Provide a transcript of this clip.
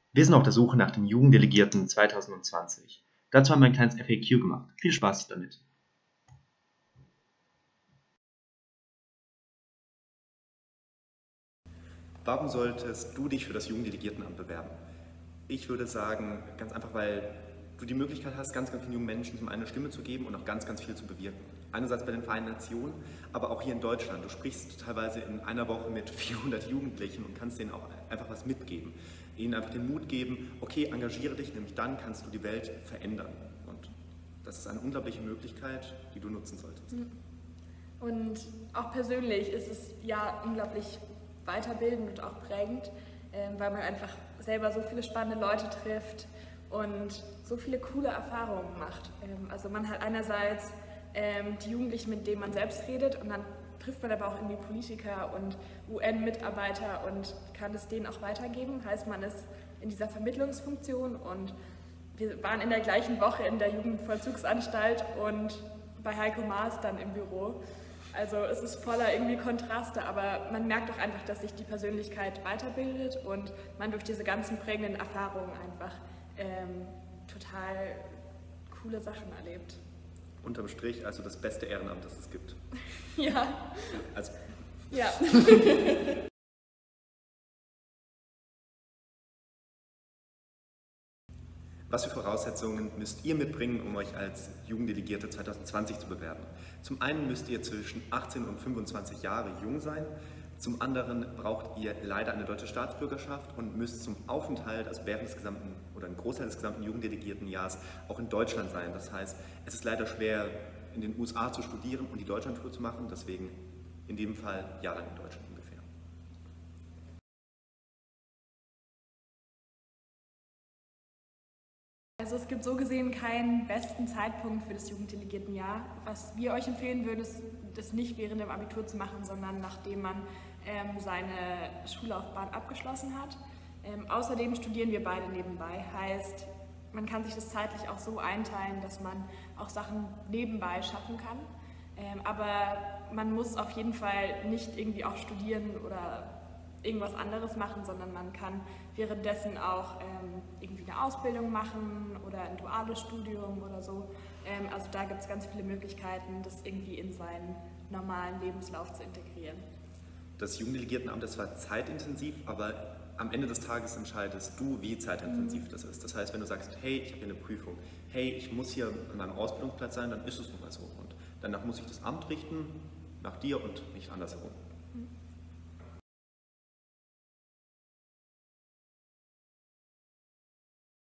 Wir sind auf der Suche nach den Jugenddelegierten 2020. Dazu haben wir ein kleines FAQ gemacht. Viel Spaß damit! Warum solltest du dich für das Jugenddelegiertenamt bewerben? Ich würde sagen, ganz einfach, weil du die Möglichkeit hast, ganz vielen jungen Menschen zum einen eine Stimme zu geben und auch ganz viel zu bewirken. Einerseits bei den Vereinten Nationen, aber auch hier in Deutschland. Du sprichst teilweise in einer Woche mit 400 Jugendlichen und kannst denen auch einfach was mitgeben. Ihnen einfach den Mut geben, okay, engagiere dich, nämlich dann kannst du die Welt verändern. Und das ist eine unglaubliche Möglichkeit, die du nutzen solltest. Und auch persönlich ist es ja unglaublich weiterbildend und auch prägend, weil man einfach selber so viele spannende Leute trifft und so viele coole Erfahrungen macht. Also man hat einerseits die Jugendlichen, mit denen man selbst redet, und dann trifft man aber auch irgendwie Politiker und UN-Mitarbeiter und kann es denen auch weitergeben. Heißt, man ist in dieser Vermittlungsfunktion, und wir waren in der gleichen Woche in der Jugendvollzugsanstalt und bei Heiko Maas dann im Büro. Also es ist voller irgendwie Kontraste, aber man merkt auch einfach, dass sich die Persönlichkeit weiterbildet und man durch diese ganzen prägenden Erfahrungen einfach total coole Sachen erlebt. Unterm Strich also das beste Ehrenamt, das es gibt. Ja. Also ja. Was für Voraussetzungen müsst ihr mitbringen, um euch als Jugenddelegierte 2020 zu bewerben? Zum einen müsst ihr zwischen 18 und 25 Jahre jung sein. Zum anderen braucht ihr leider eine deutsche Staatsbürgerschaft und müsst zum Aufenthalt, also während des gesamten oder einem Großteil des gesamten Jugenddelegiertenjahrs, auch in Deutschland sein. Das heißt, es ist leider schwer, in den USA zu studieren und die Deutschlandtour zu machen. Deswegen in dem Fall jahrelang in Deutschland ungefähr. Also es gibt so gesehen keinen besten Zeitpunkt für das Jugenddelegiertenjahr. Was wir euch empfehlen würden, ist, das nicht während dem Abitur zu machen, sondern nachdem man seine Schullaufbahn abgeschlossen hat. Außerdem studieren wir beide nebenbei, heißt, man kann sich das zeitlich auch so einteilen, dass man auch Sachen nebenbei schaffen kann. Aber man muss auf jeden Fall nicht irgendwie auch studieren oder irgendwas anderes machen, sondern man kann währenddessen auch irgendwie eine Ausbildung machen oder ein duales Studium oder so. Also da gibt es ganz viele Möglichkeiten, das irgendwie in seinen normalen Lebenslauf zu integrieren. Das Jugenddelegiertenamt ist zwar zeitintensiv, aber am Ende des Tages entscheidest du, wie zeitintensiv das ist. Das heißt, wenn du sagst, hey, ich habe hier eine Prüfung, hey, ich muss hier an meinem Ausbildungsplatz sein, dann ist es nun mal so. Und danach muss ich das Amt richten, nach dir und nicht andersherum.